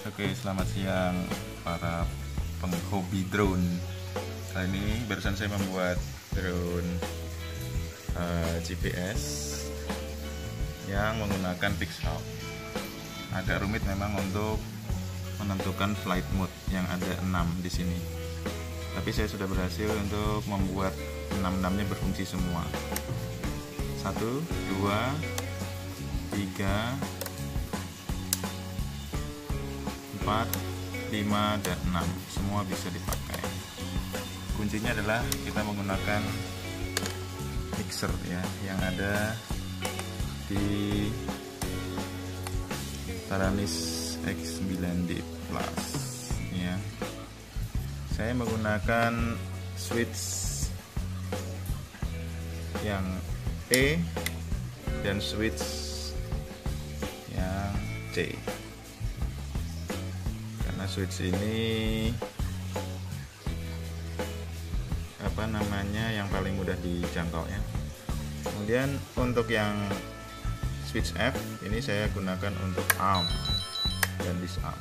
Oke, selamat siang para penghobi drone. Kali ini barusan saya membuat drone GPS yang menggunakan Pixhawk. Agak rumit memang untuk menentukan flight mode yang ada 6 di sini. Tapi saya sudah berhasil untuk membuat 6-6-nya berfungsi semua. 1, 2, 3, 4, 5, dan 6 semua bisa dipakai. Kuncinya adalah kita menggunakan mixer ya, yang ada di Taranis X9D Plus ya. Saya menggunakan switch yang E dan switch yang C. Karena switch ini yang paling mudah dijangkau ya. Kemudian untuk yang switch F ini saya gunakan untuk arm dan disarm.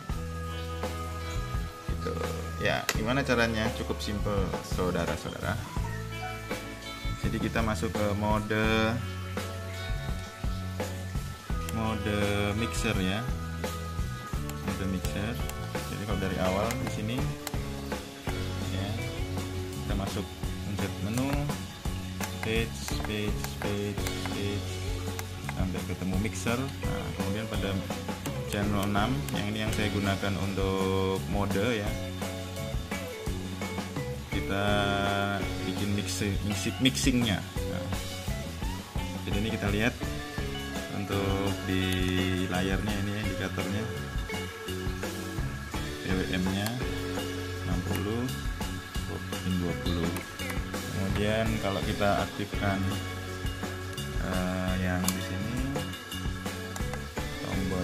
Gitu. Ya, gimana caranya? Cukup simple, saudara-saudara. Jadi kita masuk ke mode mixer ya. Mode mixer. Jadi kalau dari awal di sini ya, kita masuk pencet menu page sampai ketemu mixer. Nah, kemudian pada channel 6 yang ini yang saya gunakan untuk mode ya, kita bikin mixingnya. Nah, jadi ini kita lihat untuk di layarnya ini indikatornya PWM nya 60 pin 20. Kemudian kalau kita aktifkan yang di sini tombol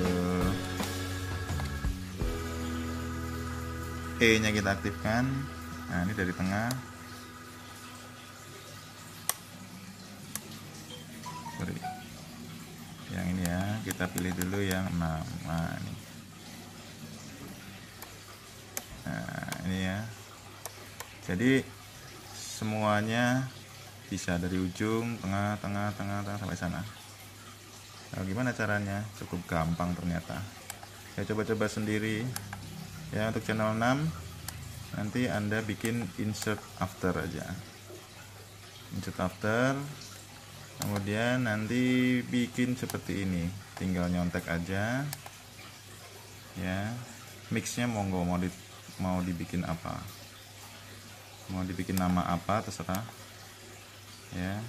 E nya kita aktifkan. Nah, ini dari tengah. Sorry. Yang ini ya, kita pilih dulu yang 6. Nah, ini. Nah, ini ya. Jadi semuanya bisa dari ujung, tengah sampai sana. Nah, gimana caranya? Cukup gampang ternyata. Saya coba-coba sendiri. Ya, untuk channel 6 nanti Anda bikin insert after aja. Insert after. Kemudian nanti bikin seperti ini. Tinggal nyontek aja. Ya. Mixnya monggo mau dibikin apa? Mau dibikin nama apa terserah. Ya.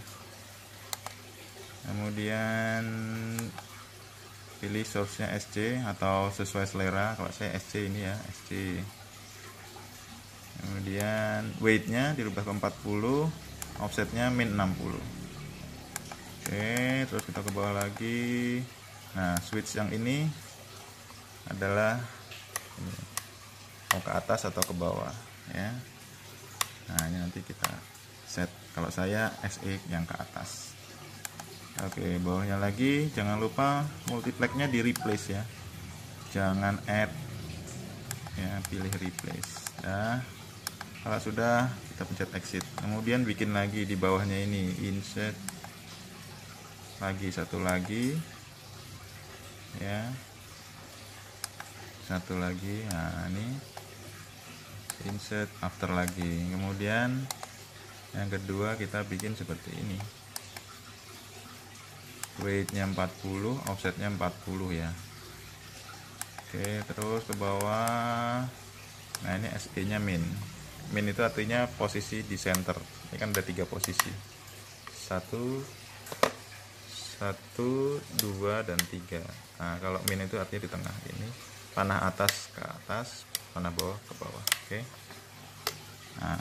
Kemudian pilih source-nya SC atau sesuai selera. Kalau saya SC ini ya, SC. Kemudian weight-nya dirubah ke 40, offset-nya min 60. Oke, terus kita ke bawah lagi. Nah, switch yang ini adalah ini, mau ke atas atau ke bawah ya. Nah, ini nanti kita set. Kalau saya SE yang ke atas. Oke, bawahnya lagi jangan lupa multiplexnya di replace ya. Jangan add ya, pilih replace. Ya. Kalau sudah, kita pencet exit. Kemudian bikin lagi di bawahnya ini insert lagi, satu lagi ya, satu lagi. Nah, ini insert after lagi. Kemudian yang kedua kita bikin seperti ini, weight-nya 40, offset-nya 40 ya. Oke, terus ke bawah. Nah, ini SE nya min itu artinya posisi di center. Ini kan ada 3 posisi, 1, 2, dan 3. Nah, kalau min itu artinya di tengah. Ini panah atas ke atas, panah bawah ke bawah. Oke. Nah,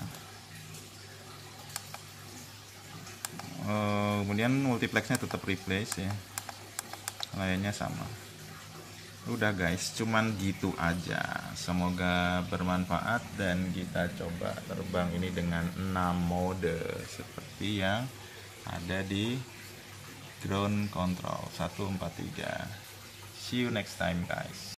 kemudian multiplexnya tetap replace ya, layarnya sama. Udah guys, cuman gitu aja. Semoga bermanfaat dan kita coba terbang ini dengan 6 mode seperti yang ada di Ground Control 143. See you next time guys.